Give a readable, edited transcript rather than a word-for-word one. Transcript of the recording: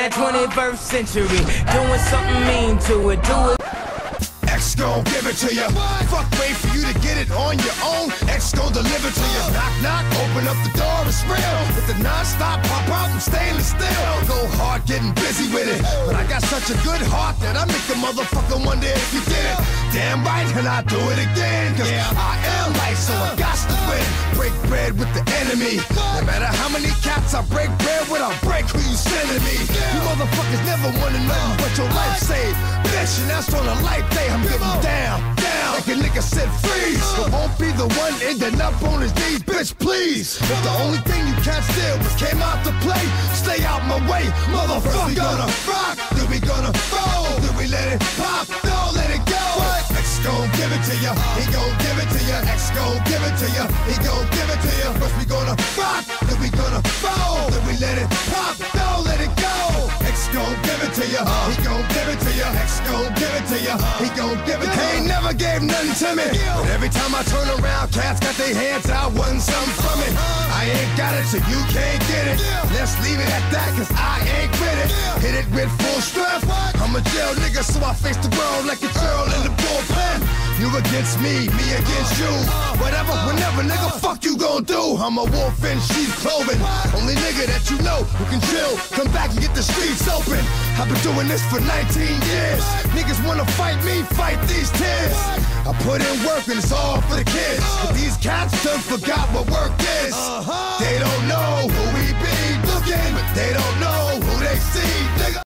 that 21st century. Doing something mean to it, do it. X gon' give it to you. Fuck, wait for you to get it on your own. X gon' deliver to you. Knock, knock, open up the door, it's real. With the non-stop pop out and stainless steel. Go hard, getting busy with it. But I got such a good heart that I make the motherfucker wonder if you did it. Damn right, and I do it again. Cause I am life, so I got to win. Break bread with the enemy. No matter how many cats I break bread with, I'll break who you sending me. You motherfuckers never wanna know what your life saved. Bitch, and that's on a life day. I'm getting down, like a nigga said freeze. But won't be the one ending up on his knees, bitch, please. If the only thing you can't steal was came out to play, stay out my way, motherfucker. First we gonna rock, then we gonna roll, then we let it pop, don't let it go. X gon' give it to ya, he gon' give it to ya. X gon' give it to ya, he gon' give it to ya. First we gonna rock, then we gonna roll, then we let it pop, don't let it go. X gon' give it to ya, he gon' give it to ya. X gon' give it to ya, he gon' give it to ya. He ain't never gave nothing to me, but every time I turn around, cats got their hands out, wanting something from it. I ain't got it, so you can't get it. Let's leave it at that, cause I ain't with it. Hit it with full strength. I'm a jail nigga, so I face the world like a girl in the bullpen. You against me against you. Whatever, whenever, nigga, fuck you gon' do. I'm a wolf in sheep's clothing. Only nigga that you know who can chill. Come back and get the streets open. I've been doing this for 19 years. Niggas wanna fight me, fight these tears. I put in work and it's all for the kids. But these cats done forgot what work is. They don't